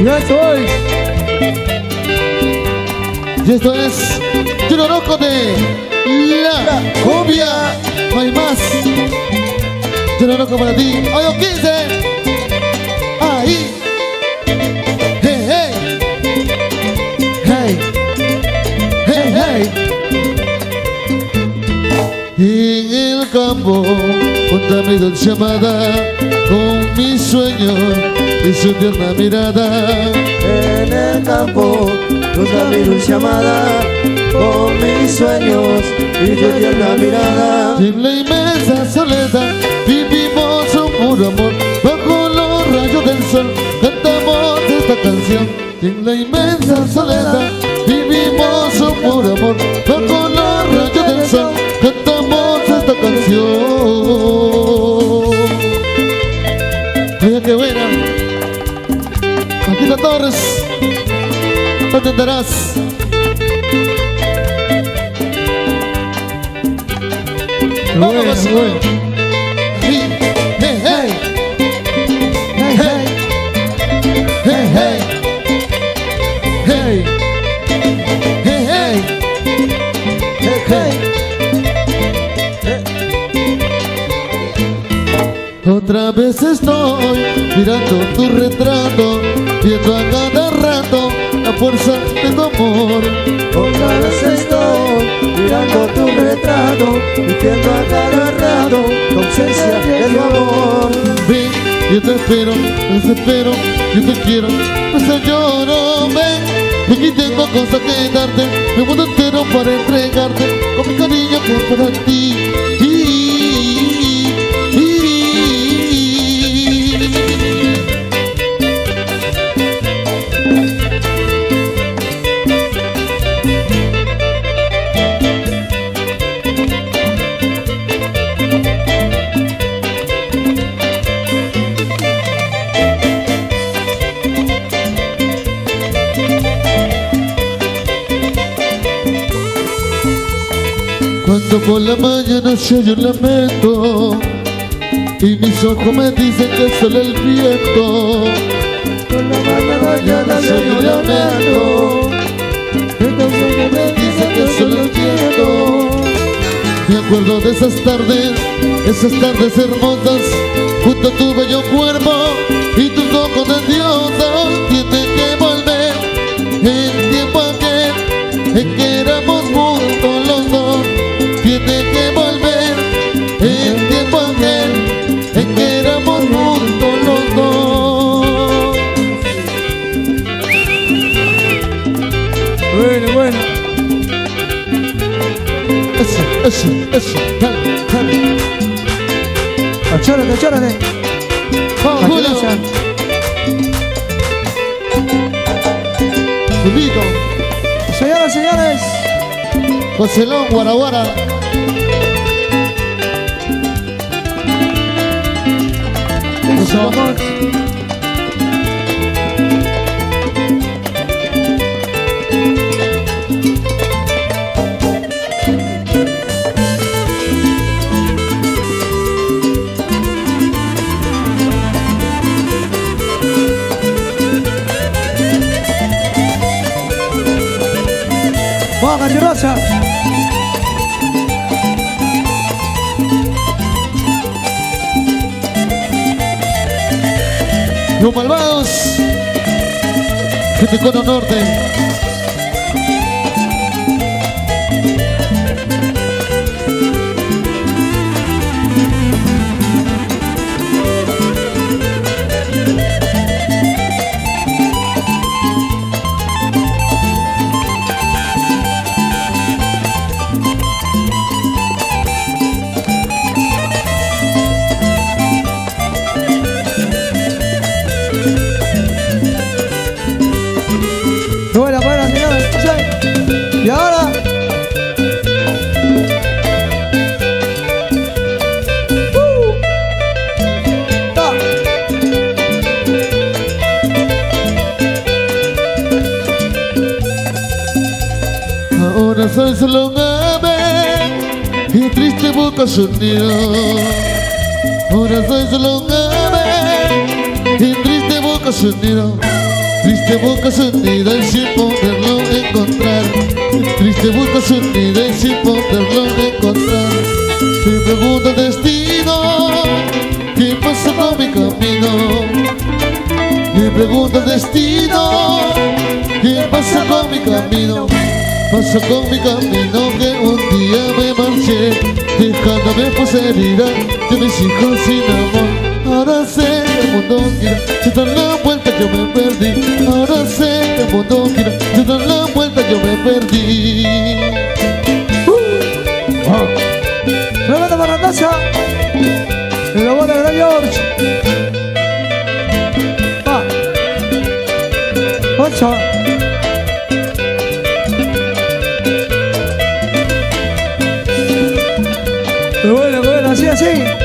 Ya estoy. Y esto es Chororoco de La Cumbia. No hay más. Chororoco para ti. Hoyo 15. Ahí. Hey, hey. Hey. Hey, hey. En el campo, junto a mi dulce amada, con mi sueño y su tierna mirada. En el campo, junto a mi dulce amada, con mis sueños y tu tierna mirada. En la inmensa soledad vivimos un puro amor, bajo los rayos del sol cantamos esta canción. En la inmensa soledad vivimos un puro amor, bajo los rayos del sol cantamos esta canción. Mira qué buena. Marquita Torres, no entenderás. Vamos, bueno. Hey, hey, hey. Hey, hey. Hey, hey. Hey. Hey, hey. Hey, hey. Otra vez estoy mirando tu retrato, viendo a cada rato la fuerza de tu amor. Otra vez estoy mirando tu retrato y viendo a cada rato la ausencia de tu amor. Ven, yo te espero, yo te quiero, pues lloro, ven. Aquí tengo cosas que darte, el mundo entero para entregarte, con mi cariño que es para ti. Cuando por la mañana se oye un lamento y mis ojos me dicen que es solo el viento. Por la mañana se oye un lamento y mis ojos me dicen que es solo el viento. Me acuerdo de esas tardes hermosas, junto a tu bello cuerpo y tus ojos de diosa. Tienes que volver el tiempo aquel en que éramos juntos los dos. Tiene que volver el tiempo aquel en que éramos juntos los dos. Bueno, bueno. Eso, dale, dale. Achórate. Vamos, Julio. Julito. Señores. Joselón, Guaraguara. Vamos. Vamos, Candirosa. Los malvados, gente Cono Norte. Buena, señores. Sí. Y ahora. Ahora soy solo un ave y triste busca su nido. Ahora soy solo un ave y triste busca su nido. Triste busca su nido y sin poderlo encontrar. Triste busca su nido y sin poderlo encontrar. Me pregunta el destino, ¿qué pasa con mi camino? Me pregunta el destino, ¿qué pasa con mi camino? Pasa con mi camino que un día me marché, dejándome poseída de mis hijos sin amor. Ahora sé que el mundo gira, si da la vuelta yo me perdí. Ahora sé que el mundo gira, si da la vuelta yo me perdí. Tremenda barandaza en la voz de Gran George. Va 8. Pero bueno, así, así.